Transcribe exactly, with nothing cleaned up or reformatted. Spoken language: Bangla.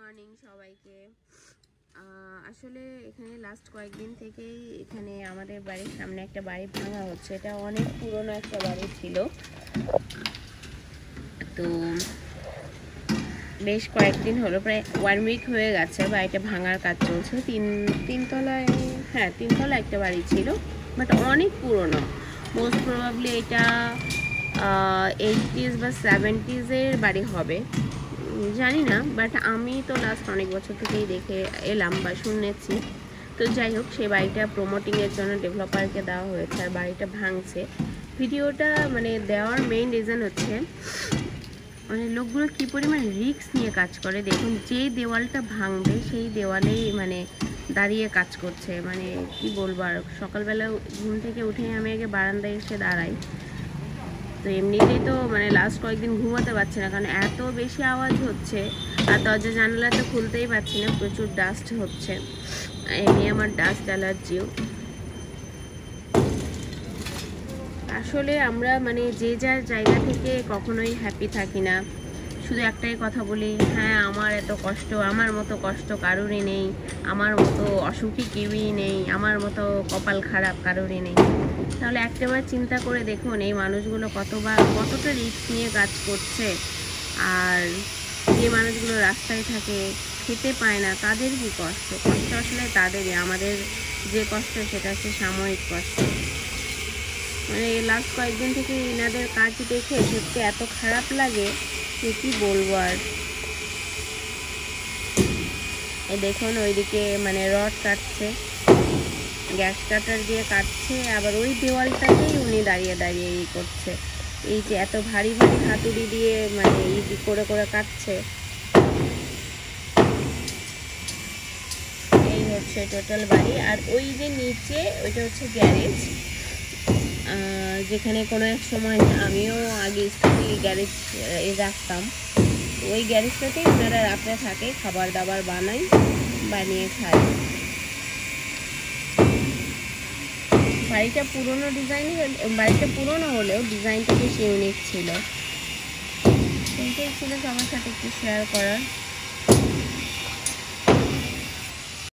মর্নিং সবাইকে। আসলে এখানে লাস্ট কয়েকদিন থেকেই এখানে আমাদের বাড়ির সামনে একটা বাড়ি ভাঙা হচ্ছে। এটা অনেক পুরনো একটা বাড়ি ছিল, তো বেশ কয়েকদিন হলো, প্রায় ওয়ান উইক হয়ে গেছে বাড়িটা ভাঙার কাজ চলছে। তিন তিনতলায় হ্যাঁ তিনতলা একটা বাড়ি ছিল, বাট অনেক পুরনো। মোস্ট প্রবাবলি এটা এইটিজ বা সেভেন্টিজের বাড়ি হবে, জানি না। বাট আমি তো লাস্ট অনেক বছর থেকেই দেখে এলাম বা শুনেছি। তো যাই হোক, সেই বাড়িটা প্রমোটিংয়ের জন্য ডেভেলপারকে দেওয়া হয়েছে আর বাড়িটা ভাঙছে। ভিডিওটা মানে দেওয়ার মেইন রিজন হচ্ছে মানে লোকগুলো কী পরিমাণ রিস্ক নিয়ে কাজ করে। দেখুন, যেই দেওয়ালটা ভাঙবে সেই দেওয়ালেই মানে দাঁড়িয়ে কাজ করছে। মানে কি বলবো, আর সকালবেলা ঘুম থেকে উঠে আমি আগে বারান্দায় এসে দাঁড়াই, তো এমনিতেই তো মানে লাস্ট কয়েকদিন ঘুমাতে পারছি না, কারণ এত বেশি আওয়াজ হচ্ছে। আর দরজা জানালা তো খুলতেই পারছি না, প্রচুর ডাস্ট হচ্ছে। এমনি আমার ডাস্ট অ্যালার্জিও। আসলে আমরা মানে যে যার জায়গা থেকে কখনোই হ্যাপি থাকি না। শুধু একটাই কথা বলি, হ্যাঁ আমার এত কষ্ট, আমার মতো কষ্ট কারোরই নেই, আমার মতো অসুখী কেউই নেই, আমার মতো কপাল খারাপ কারোরই নেই। তাহলে একটাবার চিন্তা করে দেখুন, এই মানুষগুলো কতবার কতটা রিস্ক নিয়ে কাজ করছে। আর যে মানুষগুলো রাস্তায় থাকে, খেতে পায় না, তাদের কি কষ্ট। কষ্ট আসলে তাদেরই। আমাদের যে কষ্ট সেটা হচ্ছে সাময়িক কষ্ট। মানে লাস্ট কয়েকদিন থেকে এনাদের কাজ দেখে সত্যি এত খারাপ লাগে যে কী বলবো আর। এই দেখুন, ওইদিকে মানে রড কাটছে, গ্যাস কাটার দিয়ে কাটছে, আবার ওই দেওয়ালটাতেই উনি দাঁড়িয়ে দাঁড়িয়ে ই করছে। এই যে এত ভারী ভারী হাতুড়ি দিয়ে মানে ই করে করে কাটছে। এই হচ্ছে টোটাল বাড়ি। আর ওই যে নিচে ওইটা হচ্ছে গ্যারেজ, যেখানে কোনো এক সময় আমিও আগে স্কুটি গ্যারেজ রাখতাম। ওই গ্যারেজটাতেই ওনারা রাত্রে থাকে, খাবার দাবার বানাই, বানিয়ে খায়। বাড়িটা পুরোনো ডিজাইন, বাড়িটা পুরোনো হলেও ডিজাইনটা বেশ ইউনিক ছিল। সেইটাই ছিল সবার সাথে একটু শেয়ার করার।